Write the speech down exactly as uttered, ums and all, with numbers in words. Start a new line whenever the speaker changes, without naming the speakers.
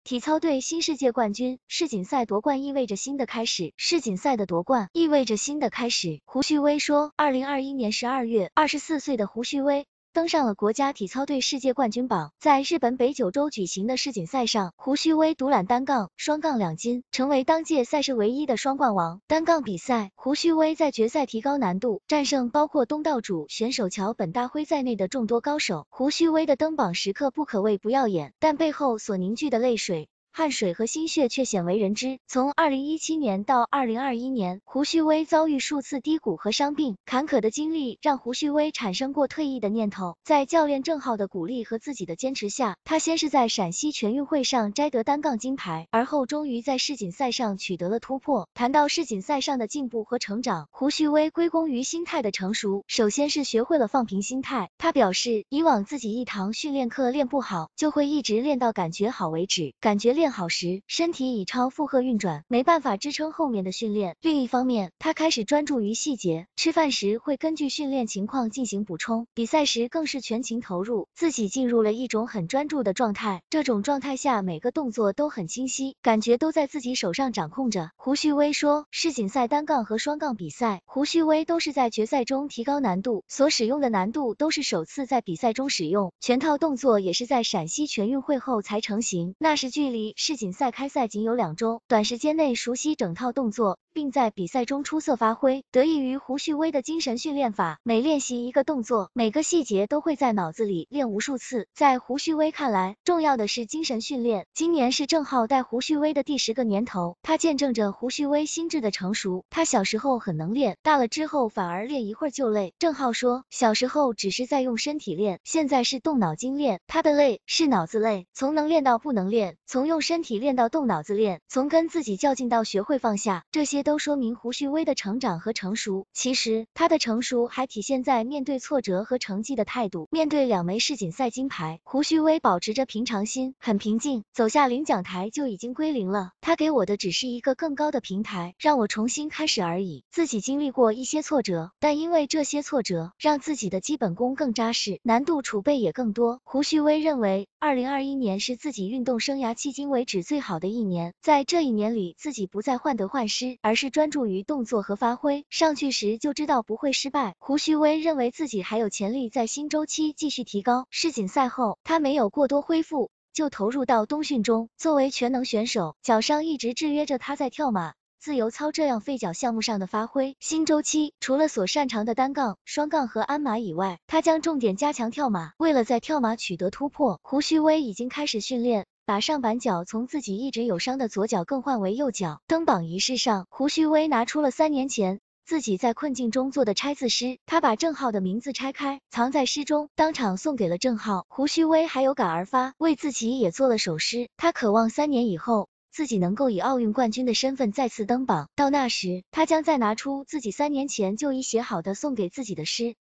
体操队新世界冠军，世锦赛夺冠意味着新的开始，世锦赛的夺冠意味着新的开始。胡旭威说，二零二一年十二月，二十四岁的胡旭威登上了国家体操队世界冠军榜。在日本北九州举行的世锦赛上，胡旭威独揽单杠、双杠两金，成为当届赛事唯一的双冠王。单杠比赛，胡旭威在决赛提高难度，战胜包括东道主选手桥本大辉在内的众多高手。胡旭威的登榜时刻不可谓不耀眼，但背后所凝聚的泪水、汗水和心血却鲜为人知。从二零一七年到二零二一年，胡旭威遭遇数次低谷和伤病，坎坷的经历让胡旭威产生过退役的念头。在教练郑浩的鼓励和自己的坚持下，他先是在陕西全运会上摘得单杠金牌，而后终于在世锦赛上取得了突破。谈到世锦赛上的进步和成长，胡旭威归功于心态的成熟。首先是学会了放平心态，他表示，以往自己一堂训练课练不好，就会一直练到感觉好为止，感觉练好时，身体已超负荷运转，没办法支撑后面的训练。另一方面，他开始专注于细节，吃饭时会根据训练情况进行补充，比赛时更是全情投入，自己进入了一种很专注的状态。这种状态下，每个动作都很清晰，感觉都在自己手上掌控着。胡旭威说，世锦赛单杠和双杠比赛，胡旭威都是在决赛中提高难度，所使用的难度都是首次在比赛中使用，全套动作也是在陕西全运会后才成型，那时距离世锦赛开赛仅有两周，短时间内熟悉整套动作，并在比赛中出色发挥，得益于胡旭威的精神训练法，每练习一个动作，每个细节都会在脑子里练无数次。在胡旭威看来，重要的是精神训练。今年是郑浩带胡旭威的第十个年头，他见证着胡旭威心智的成熟。他小时候很能练，大了之后反而练一会儿就累。郑浩说，小时候只是在用身体练，现在是动脑筋练，他的累是脑子累，从能练到不能练，从用身体练到动脑子练，从跟自己较劲到学会放下，这些都说明胡旭威的成长和成熟。其实他的成熟还体现在面对挫折和成绩的态度。面对两枚世锦赛金牌，胡旭威保持着平常心，很平静，走下领奖台就已经归零了。他给我的只是一个更高的平台，让我重新开始而已。自己经历过一些挫折，但因为这些挫折，让自己的基本功更扎实，难度储备也更多。胡旭威认为，二零二一年是自己运动生涯迄今为止最好的一年，在这一年里，自己不再患得患失，而是专注于动作和发挥，上去时就知道不会失败。胡旭威认为自己还有潜力在新周期继续提高。世锦赛后，他没有过多恢复，就投入到冬训中。作为全能选手，脚伤一直制约着他在跳马、自由操这样废脚项目上的发挥。新周期除了所擅长的单杠、双杠和鞍马以外，他将重点加强跳马。为了在跳马取得突破，胡旭威已经开始训练，把上板脚从自己一直有伤的左脚更换为右脚。登榜仪式上，胡旭威拿出了三年前自己在困境中做的拆字诗，他把郑浩的名字拆开，藏在诗中，当场送给了郑浩。胡旭威还有感而发，为自己也做了首诗。他渴望三年以后，自己能够以奥运冠军的身份再次登榜，到那时，他将再拿出自己三年前就已写好的送给自己的诗。